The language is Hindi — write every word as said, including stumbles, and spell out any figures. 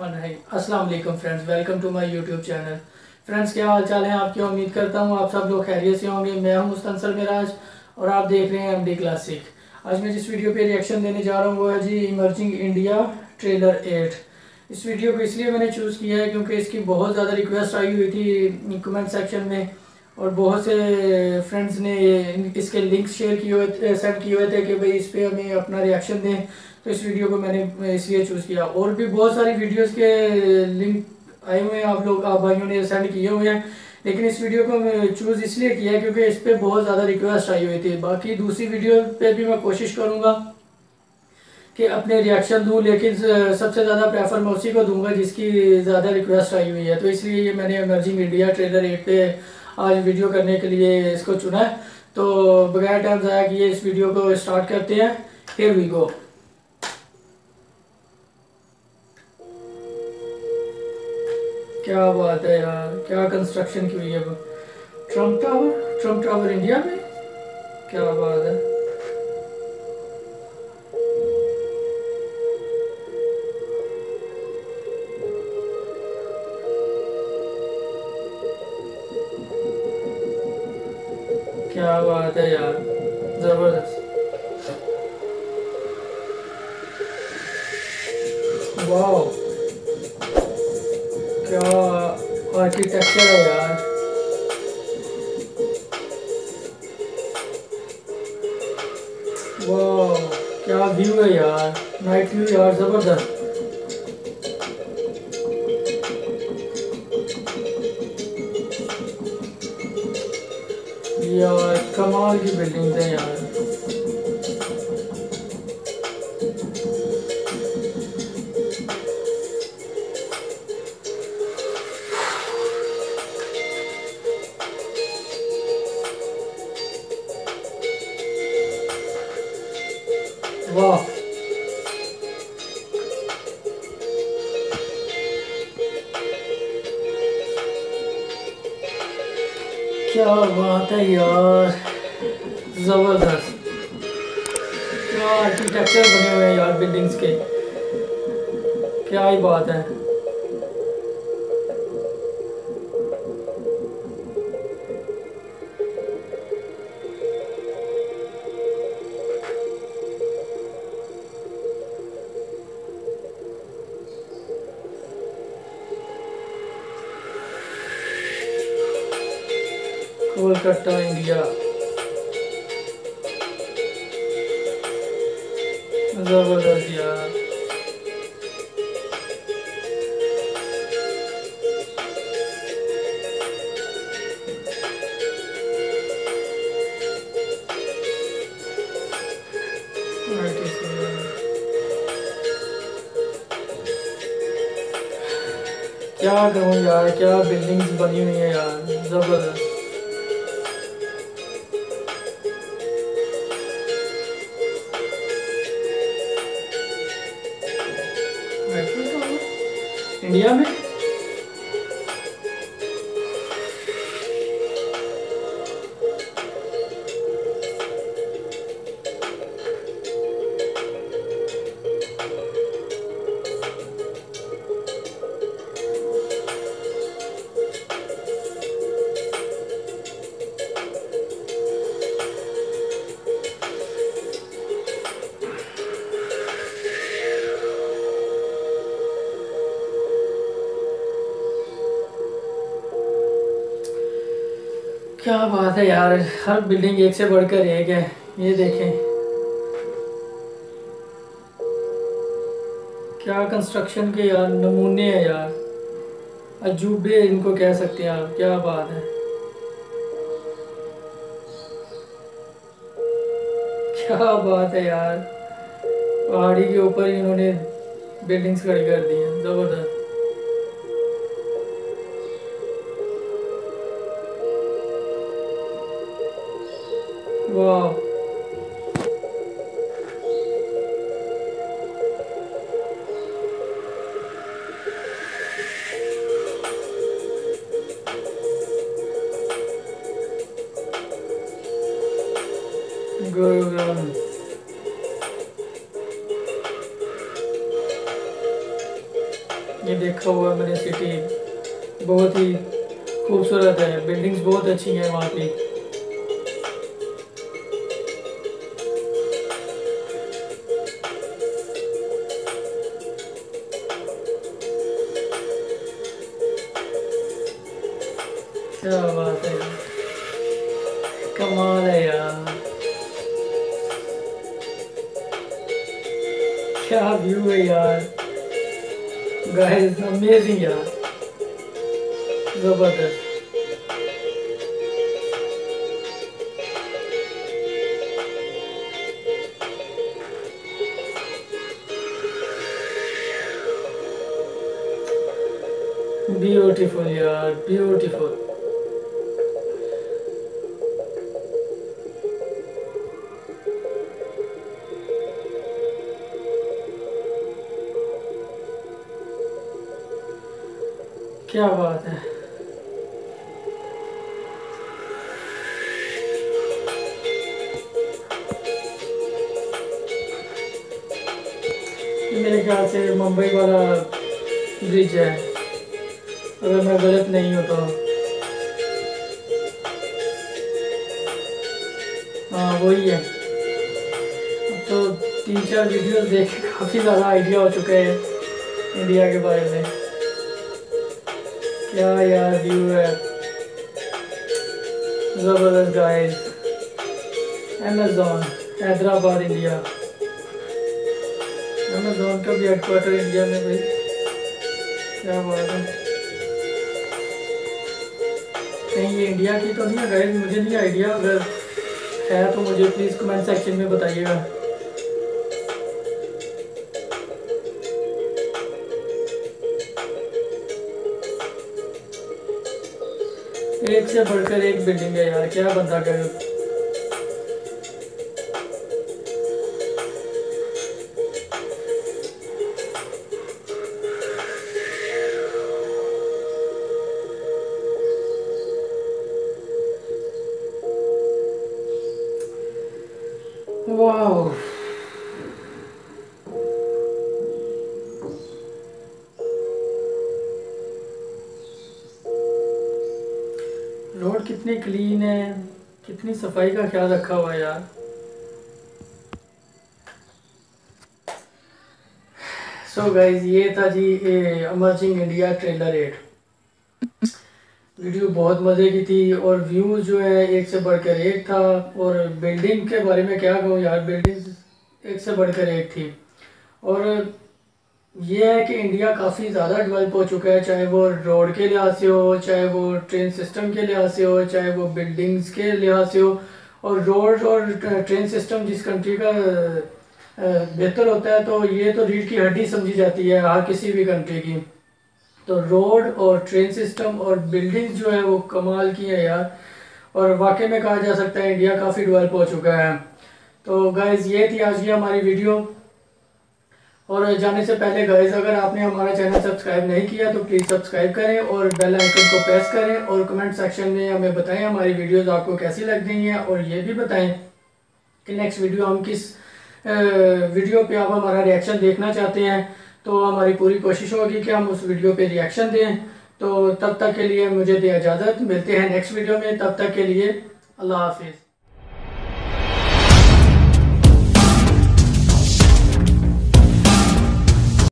बिस्मिल्लाहिर्रहमानिर्रहीम। अस्सलाम वालेकुम friends, welcome to my YouTube channel. Friends, क्या हाल चाल है आपकी? उम्मीद करता हूँ आप सब लोग खैरियत से होंगे। मैं हूँ मुस्तंसल मिराज और आप देख रहे हैं एमडी क्लासिक। आज मैं जिस वीडियो पे रिएक्शन देने जा रहा हूँ वो है जी इमर्जिंग इंडिया ट्रेलर एट। इस वीडियो को इसलिए मैंने चूज़ किया है क्योंकि इसकी बहुत ज़्यादा रिक्वेस्ट आई हुई थी कमेंट सेक्शन में, और बहुत से फ्रेंड्स ने इसके लिंक्स शेयर किए हुए सेंड किए हुए थे कि भाई इस पर हमें अपना रिएक्शन दें। तो इस वीडियो को मैंने इसलिए चूज़ किया। और भी बहुत सारी वीडियोस के लिंक आए हुए हैं, आप लोग आप भाइयों ने सेंड किए हुए हैं, लेकिन इस वीडियो को मैं चूज़ इसलिए किया है क्योंकि इस पर बहुत ज़्यादा रिक्वेस्ट आई हुई थी। बाकी दूसरी वीडियो पे भी मैं कोशिश करूँगा कि अपने रिएक्शन दूँ, लेकिन सबसे ज़्यादा प्रेफर मैं उसी को दूंगा जिसकी ज़्यादा रिक्वेस्ट आई हुई है। तो इसलिए ये मैंने इमर्जिंग इंडिया ट्रेलर एट पे आज वीडियो करने के लिए इसको चुना है। तो बगैर टाइम ज़ाया किए इस वीडियो को स्टार्ट करते हैं। Here we go. क्या बात है यार, क्या कंस्ट्रक्शन की हुई है। Trump tower, Trump tower India में, क्या बात है। क्या बात है यार, जबरदस्त। वाह, क्या आर्किटेक्चर है यार। वाह, क्या व्यू है यार, नाइट व्यू यार, जबरदस्त। यार कमाल की बिल्डिंग है यार। वाह, क्या बात है यार, जबरदस्त। क्या आर्किटेक्चर बने हुए हैं यार बिल्डिंग्स के, क्या ही बात है। कोलकाता इंडिया, जबरदस्त यार। क्या कहूँ यार, क्या बिल्डिंग्स बनी हुई है यार, जबरदस्त। इंडिया में क्या बात है यार, हर बिल्डिंग एक से बढ़कर एक है। ये देखें, क्या कंस्ट्रक्शन के यार नमूने हैं यार, अजूबे इनको कह सकते हैं आप। क्या बात है, क्या बात है यार। पहाड़ी के ऊपर ही इन्होंने बिल्डिंग्स खड़ी कर दी हैं, जबरदस्त। वाह, गुरुग्राम। ये लिखा हुआ है मैंने सिटी, बहुत ही खूबसूरत है, बिल्डिंग्स बहुत अच्छी हैं वहाँ पे। क्या बात है, कमाल है यार, क्या व्यू है यार, गाइस अमेजिंग यार, जबरदस्त। ब्यूटीफुल यार, ब्यूटीफुल। क्या बात है, मेरे ख्याल से मुंबई वाला ब्रिज है, अगर मैं गलत नहीं हूँ तो। हाँ वही है। अब तो तीन चार वीडियोस देख के काफ़ी ज़्यादा आइडिया हो चुका है इंडिया के बारे में। क्या यार व्यू है, ज़बरदस्त guys. Amazon Hyderabad India, Amazon का भी हेडक्वार्टर इंडिया में भाई, क्या बात है। कहीं ये इंडिया की तो नहीं है गाइस, मुझे नहीं आइडिया, अगर है तो मुझे प्लीज़ कमेंट सेक्शन में बताइएगा। एक से बढ़कर एक बिल्डिंग है यार, क्या बंदा करे। वाह, रोड कितनी क्लीन है, कितनी सफाई का ख्याल रखा हुआ है यार। सो गाइज ये था जी emerging India trailer eight. Video बहुत मज़े की थी और व्यू जो है एक से बढ़कर एक था, और बिल्डिंग के बारे में क्या कहूँ यार, बिल्डिंग एक से बढ़कर एक थी। और ये है कि इंडिया काफ़ी ज़्यादा डेवलप हो चुका है, चाहे वो रोड के लिहाज से हो, चाहे वो ट्रेन सिस्टम के लिहाज से हो, चाहे वो बिल्डिंग्स के लिहाज से हो। और रोड और ट्रेन सिस्टम जिस कंट्री का बेहतर होता है तो ये तो रीढ़ की हड्डी समझी जाती है हर किसी भी कंट्री की। तो रोड और ट्रेन सिस्टम और बिल्डिंग्स जो है वो कमाल की है यार, और वाकई में कहा जा सकता है इंडिया काफ़ी डेवलप हो चुका है। तो गाइज़ ये थी आज की हमारी वीडियो। और जाने से पहले गाइज़ अगर आपने हमारा चैनल सब्सक्राइब नहीं किया तो प्लीज़ सब्सक्राइब करें और बेल आइकन को प्रेस करें, और कमेंट सेक्शन में हमें बताएं हमारी वीडियोस आपको कैसी लग रही हैं, और ये भी बताएं कि नेक्स्ट वीडियो हम किस वीडियो पे आप हमारा रिएक्शन देखना चाहते हैं। तो हमारी पूरी कोशिश होगी कि हम उस वीडियो पे रिएक्शन दें। तो तब तक के लिए मुझे दे इजाज़त, मिलते हैं नेक्स्ट वीडियो में, तब तक के लिए अल्लाह हाफिज़।